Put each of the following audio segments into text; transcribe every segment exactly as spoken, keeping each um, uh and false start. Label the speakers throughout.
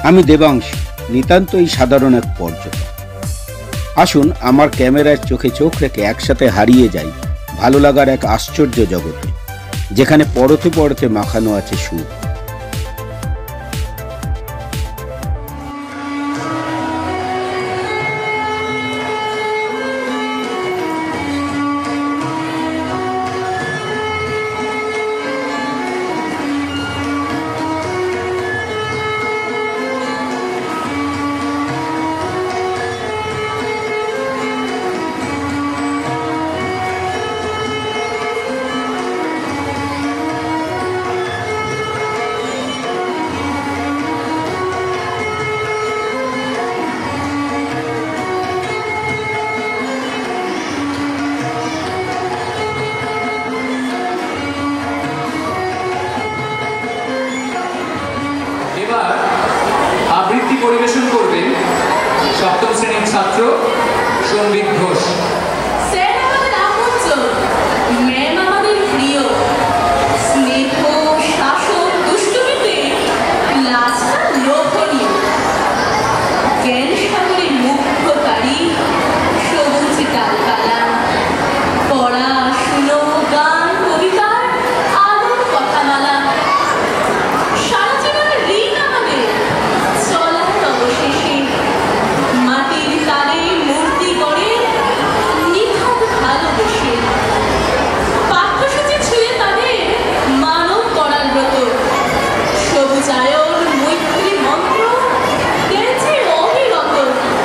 Speaker 1: আমি দেবাংশু, নিতান্তই সাধারণ এক পর্যটক। আসুন আমার ক্যামেরার চোখে চোখ রেখে একসাথে হারিয়ে যাই ভালো লাগার এক আশ্চর্য জগতে, যেখানে পরতে পরতে মাখানো আছে সুর।
Speaker 2: আবৃত্তি পরিবেশন করবেন সপ্তম শ্রেণীর ছাত্র সৌমিক ঘোষ।
Speaker 3: স্যার আমাদের আপনজন, ম্যাম আমাদের প্রিয়। স্নেহ, শাসন, দুষ্টুমিতে ক্লাসটা লোভনীয়। জ্ঞান সাগরের মুগ্ধকারী সবুজ ডালপালা, পড়া, শুনো, গান, কবিতার আলোর কথামালা। সারা জীবনের ঋণ আমাদের চলার অবশেষে মাটির তারে মূর্তি গড়ে নিখাদ ভালোবেসে। পাঠ্যসূচি ছুঁয়ে তাদের মানব করার ব্রত, সবুজায়ন মৈত্রী মন্ত্র গেছে অবিরত।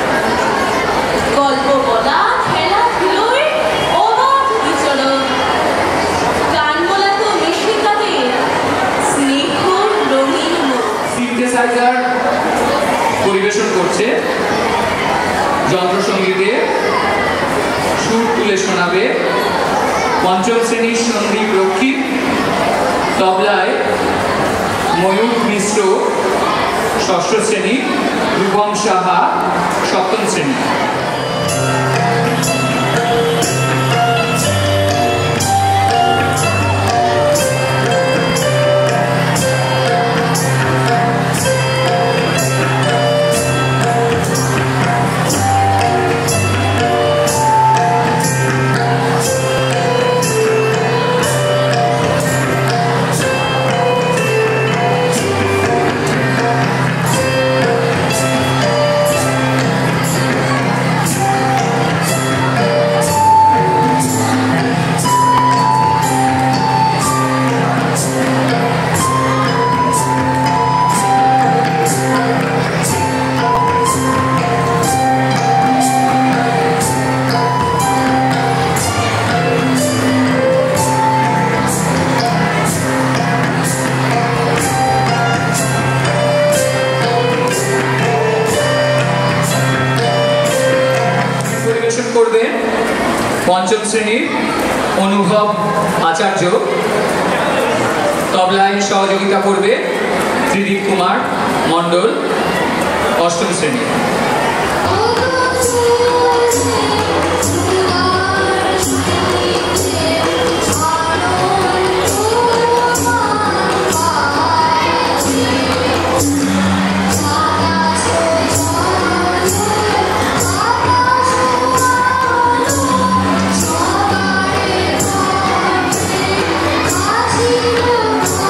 Speaker 3: গল্প বলা, খেলাধুলোয় অবাধ বিচরণ, গান বলা তো মিশে তাদের স্নেহ রঙিন মন।
Speaker 2: সিনথেসাইজার পরিবেশন করছে, যন্ত্রসঙ্গীতে সুর তুলে শোনাবে পঞ্চম শ্রেণীর সন্দীপ রক্ষিত, তবলায় ময়ূর মিশ্র ষষ্ঠ শ্রেণী, রূপম সাহা সপ্তম শ্রেণী। করবে পঞ্চম শ্রেণীর অনুভব আচার্য, তবলায় সহযোগিতা করবে ত্রিদীপ কুমার মণ্ডল অষ্টম শ্রেণী।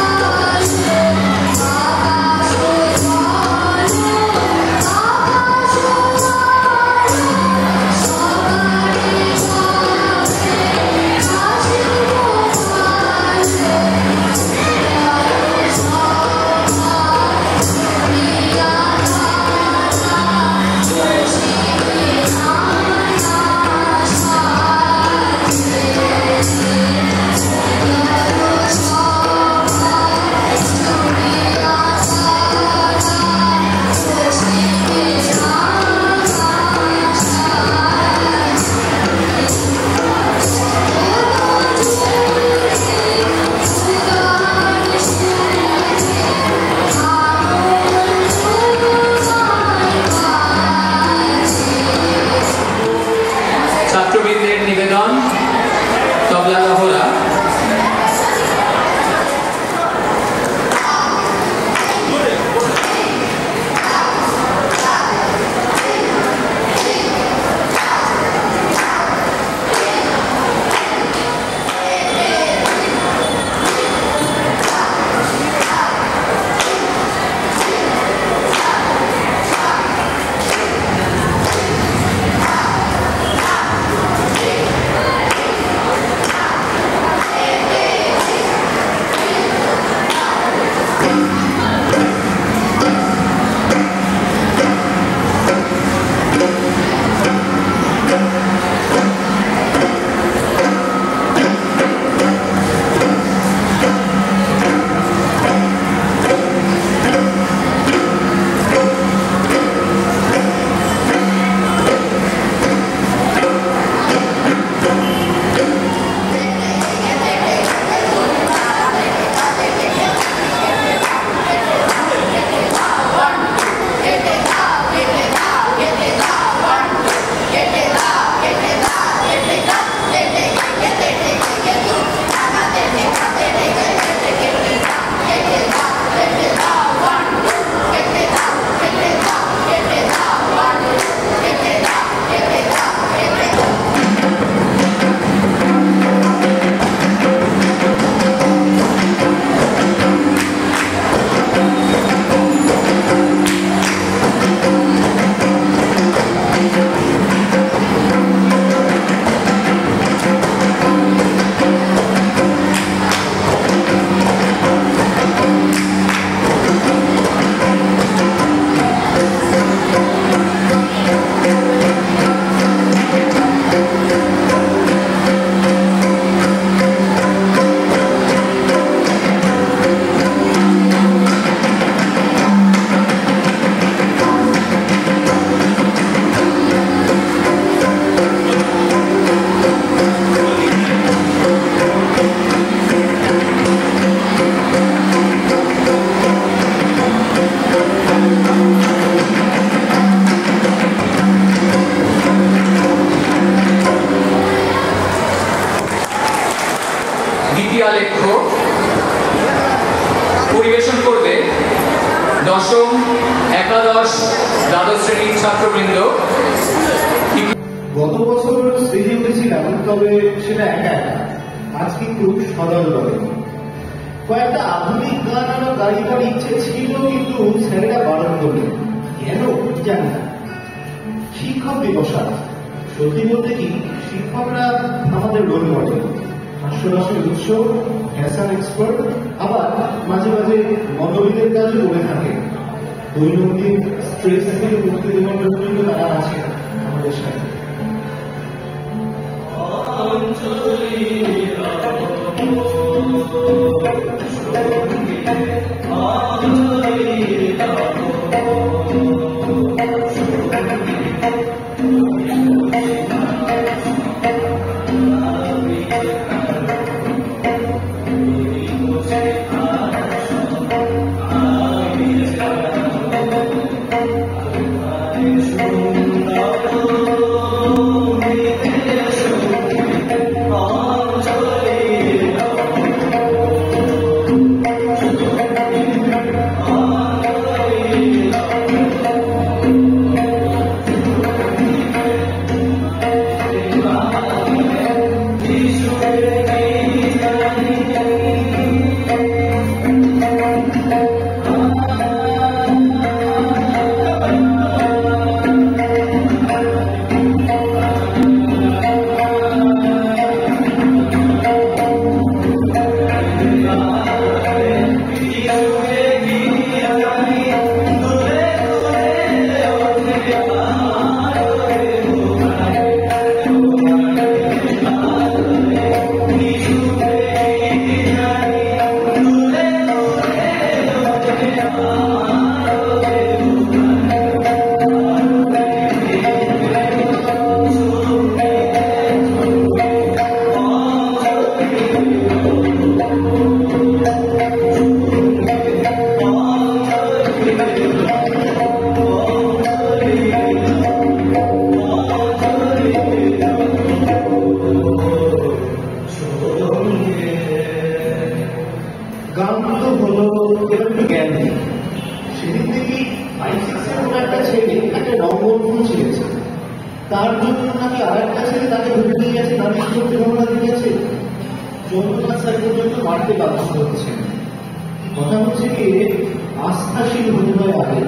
Speaker 4: Bye.
Speaker 2: পরিবেশন করবে দশম একাদশ দ্বাদশ শ্রেণীর ছাত্রবৃন্দ।
Speaker 4: গত বছর স্টেজে উঠেছিলাম, তবে সেটা একা একা। আজ কিন্তু সদলভাবে কয়েকটা আধুনিক গান আমার গাইবার ইচ্ছে ছিল, কিন্তু স্যারেরা বারণ করলেন। কেন জানি না। শিক্ষক দিবস আজ। সত্যি বলতে কি, শিক্ষকরা আমাদের রোল মডেল। হাস্যরসের উৎস, ফ্যাশন এক্সপার্ট, আবার মাঝে মাঝে মনোবিদের কাজও করে থাকে। দৈনন্দিন স্ট্রেস থেকে মুক্তি দেওয়ার জন্য তারা আছে আমাদের সাথে। তার জন্য নাকি আর একটা ছেলে তাকে ধরে নিয়ে গেছে, নালিশ করতে রওনা দিয়েছে। যন্ত্রণা স্যার পর্যন্ত মারতে বাধ্য হচ্ছে। কথা হচ্ছে কি, আস্থাশীল হতে হয় আগে।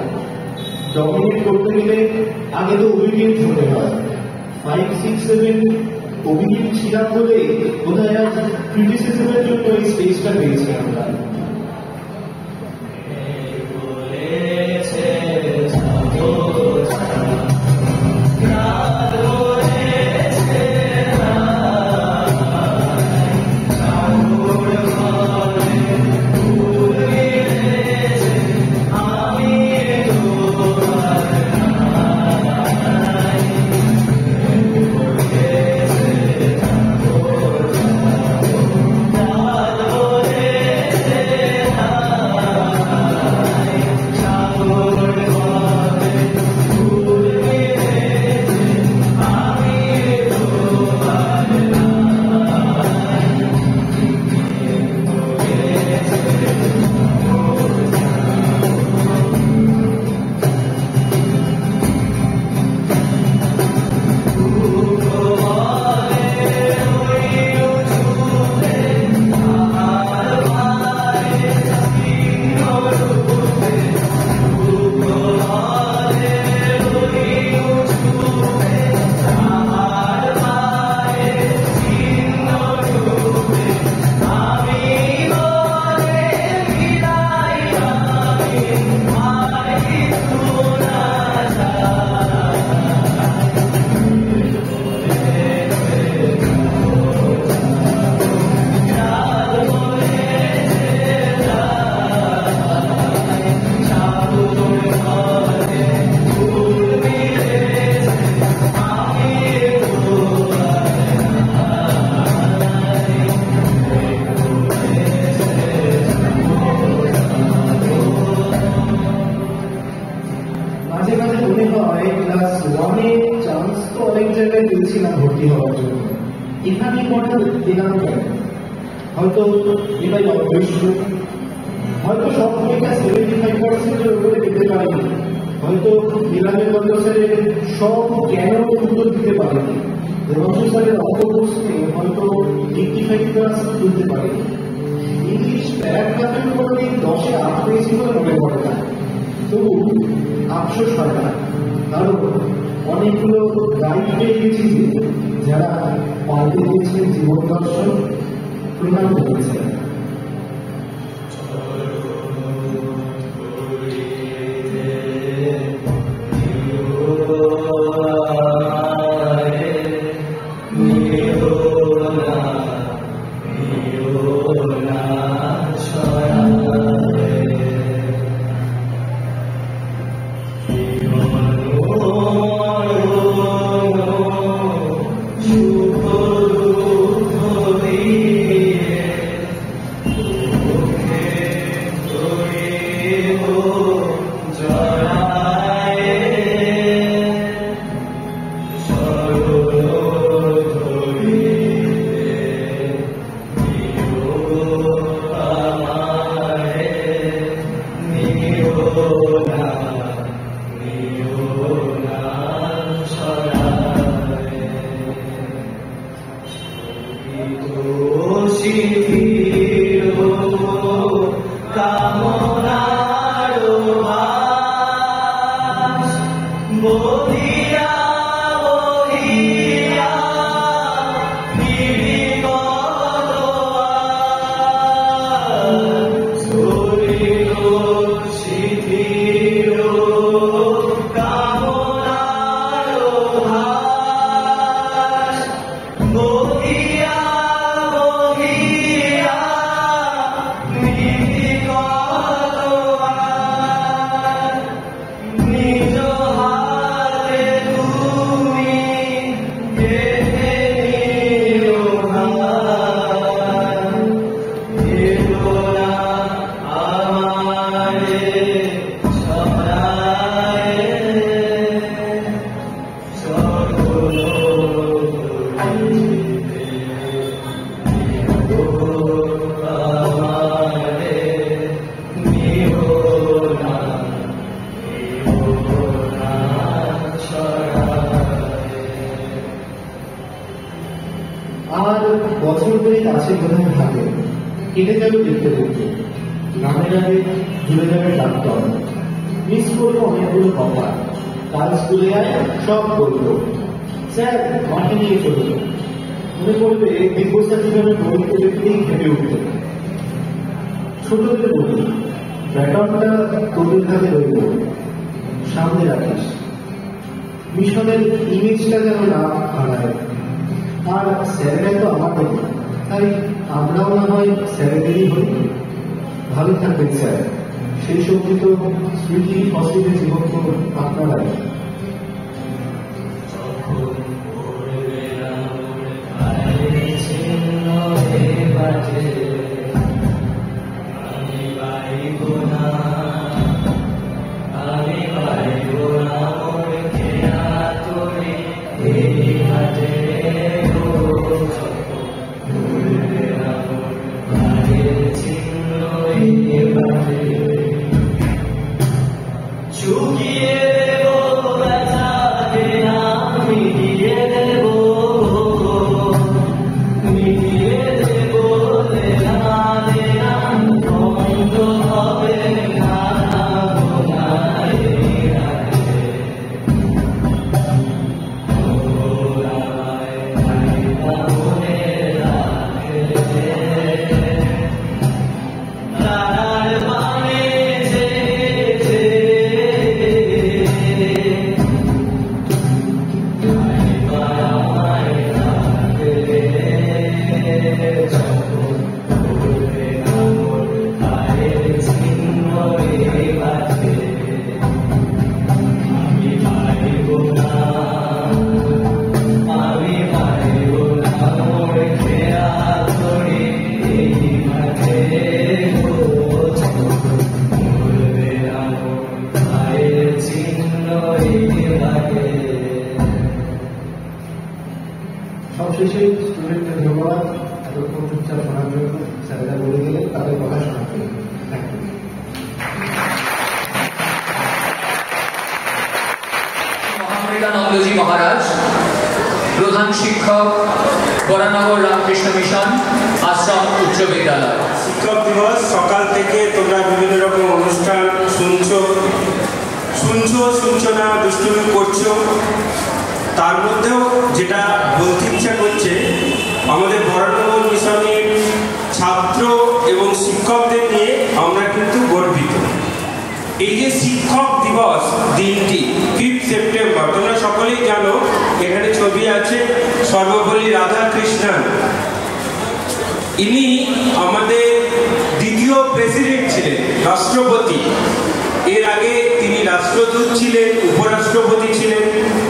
Speaker 4: ডমিনেট করতে গেলে আগে তো অভিজ্ঞ হতে হয়। ফাইভ সিক্স সেভেন অভিজ্ঞ ছিলাম বলে বোধহয় আজ ক্রিটিসিজমের জন্য এই স্টেজটা পেয়েছি আমরা। হয়তো এটাই অবশ্য, হয়তো সব পরীক্ষা সেভেন্টি ফাইভ পার্সেন্টের উপরে দিতে পারেনি, হয়তো নিলামের মাদ্রাসারে সব কেন উত্তর দিতে পারেনি, দেবাংশু স্যারের অঙ্ক প্রশ্নে হয়তো এইটি ফাইভ প্লাস তুলতে পারেনি, ইংলিশ প্যারাগ্রাফের উপরে দশে আট পেয়েছি বলে মনে পড়ে না, তবু আফসোস হয় না, কারণ অনেকগুলো গাইড পেয়ে গেছি যারা পাল্টে দিয়েছেন জীবন দর্শন, প্রমাণ করেছেন। আর বছর ধরে কাছে বোধহয় থাকে, কেটে যাবে দেখতে দেখতে, নামের আগে জুড়ে যাবে ডাক্তার, মিস করবো অনেকগুলো কথা, কাল স্কুলে আয় সব বলবো, স্যার মাঠে নিয়ে চলবে, মনে করবে দিব্যসা জীবনের বইতে দেখলেই খেপে উঠবে। ছোটদের বলি ব্যাটনটা তোদের কাছে রইল, সামনে রাখিস, মিশনের ইমেজটা যেন না হারায়। আর স্যারেরা তো আমাদের, তাই আমরাও না হয় স্যারেদেরই হই। ভালো থাকবেন স্যার, সেই সবজি তো স্মৃতি ফসিলের জীবন তো আপনারাই। সবশেষে স্টুডেন্টদের ধন্যবাদ। চুপচাপ শোনার জন্য, স্যারেরা বলে গেলেন তাদের কথা শোনার জন্য। Thank you.
Speaker 2: মহামৃতানন্দজি মহারাজ, প্রধান শিক্ষক, বরানগর রামকৃষ্ণ মিশন আশ্রম উচ্চ বিদ্যালয়।
Speaker 5: শিক্ষক দিবস সকাল থেকে তোমরা বিভিন্ন রকম অনুষ্ঠান শুনছো শুনছো শুনছো না দুষ্টুমি করছো। তার মধ্যেও যেটা বলতে ইচ্ছা করছে, আমাদের বরানগর মিশনের ছাত্র এবং শিক্ষকদের নিয়ে আমরা কিন্তু গর্বিত। এই যে শিক্ষক দিবস দিনটি ফিফথ সেপ্টেম্বর, তোমরা সকলেই জানো, এখানে ছবি আছে সর্বপল্লী রাধাকৃষ্ণন। ইনি আমাদের দ্বিতীয় প্রেসিডেন্ট ছিলেন, রাষ্ট্রপতি। এর আগে তিনি রাষ্ট্রদূত ছিলেন, উপরাষ্ট্রপতি ছিলেন।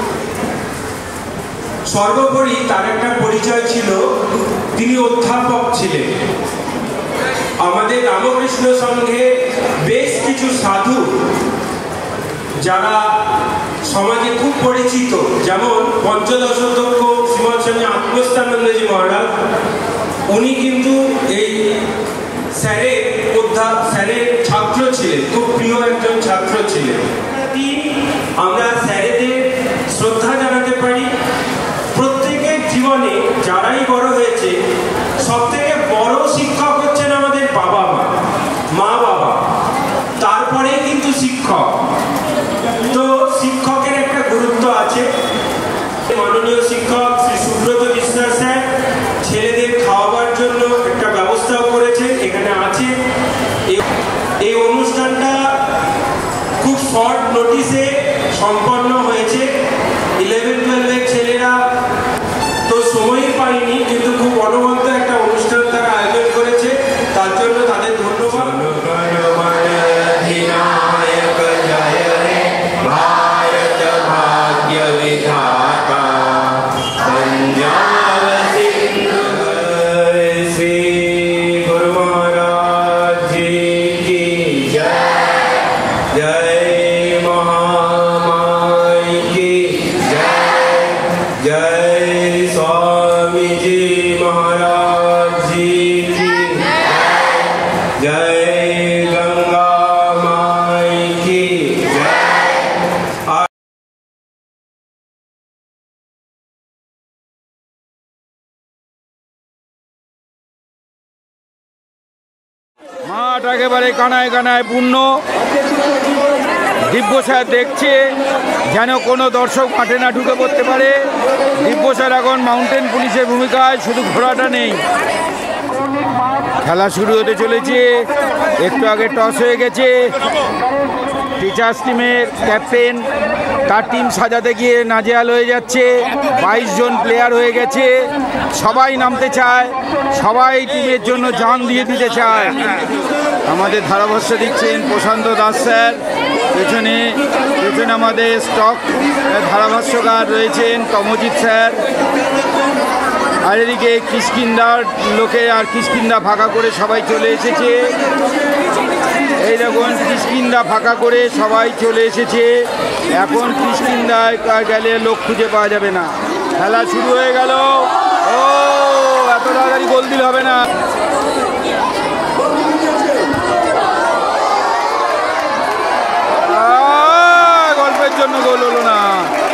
Speaker 5: সর্বোপরি তার একটা পরিচয় ছিল, তিনি অধ্যাপক ছিলেন। আমাদের রামকৃষ্ণ সংঘে বেশ কিছু সাধু যারা সমাজে খুব পরিচিত, যেমন পঞ্চদশোধ্যক্ষ শ্রীমৎ স্বামী আত্মস্থানন্দজি মহারাজ, উনি কিন্তু এই স্যারের অধ্যাপ স্যারের ছাত্র ছিলেন, খুব প্রিয় একজন ছাত্র ছিলেন। আমরা স্যারেদের শ্রদ্ধা জানাতে পারি। প্রত্যেকের জীবনে যারাই বড় হয়েছে, সব থেকে বড় শিক্ষক হচ্ছেন আমাদের বাবা মা, মা বাবা, তারপরে কিন্তু শিক্ষক। তো শিক্ষকের একটা গুরুত্ব আছে। মাননীয় শিক্ষক শ্রী সুব্রত বিশ্বাস স্যার ছেলেদের খাওয়াবার জন্য একটা ব্যবস্থাও করেছেন, এখানে আছে। এই অনুষ্ঠানটা খুব শর্ট নোটিসে সম্পন্ন হয়েছে। ইলেভেন টুয়েলভের ছেলেরা তো সময়ই পায়নি, কিন্তু খুব অনবদ্য একটা অনুষ্ঠান তারা আয়োজন করেছে, তার জন্য তাদের ধন্যবাদ।
Speaker 1: মাঠ একেবারে কানায় কানায় পূর্ণ। দিব্য স্যার দেখছে যেন কোনো দর্শক মাঠে না ঢুকে পড়তে পারে। দিব্য স্যার এখন মাউন্টেন পুলিশের ভূমিকায়, শুধু ঘোড়াটা নেই। খেলা শুরু হতে চলেছে, একটু আগে টস হয়ে গেছে। টিচার্স টিমের ক্যাপ্টেন তার টিম সাজাতে গিয়ে নাজেহাল হয়ে যাচ্ছে। বাইশ জন প্লেয়ার হয়ে গেছে, সবাই নামতে চায়, সবাই টিমের জন্য জান দিয়ে দিতে চায়। আমাদের ধারাভাষ্য দিচ্ছেন প্রশান্ত দাস স্যার, পেছনে পেছনে আমাদের স্টক ধারাভাষ্যকার রয়েছেন তমজিৎ স্যার। আর এদিকে কিষ্কিন্দার লোকে আর কিষ্কিন্দা ফাঁকা করে সবাই চলে এসেছে। এই দেখুন কিষ্কিন্দা ফাঁকা করে সবাই চলে এসেছে। এখন কিষ্কিন্দায় গেলে লোক খুঁজে পাওয়া যাবে না। খেলা শুরু হয়ে গেল। ও এত তাড়াতাড়ি গোল দিলে হবে না। গল্পের জন্য গোল হলো না।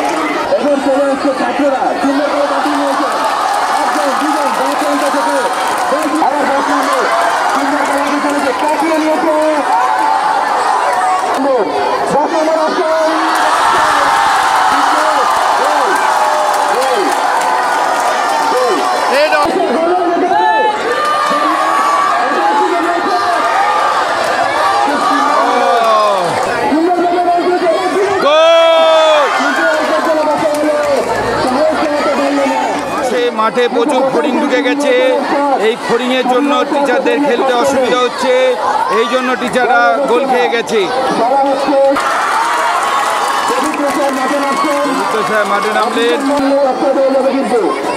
Speaker 1: মাঠে প্রচুর ফড়িং ঢুকে গেছে। এই ফড়িংয়ের জন্য টিচারদের খেলতে অসুবিধা হচ্ছে, এই জন্য টিচাররা গোল খেয়ে গেছে। মাঠে নামলেন।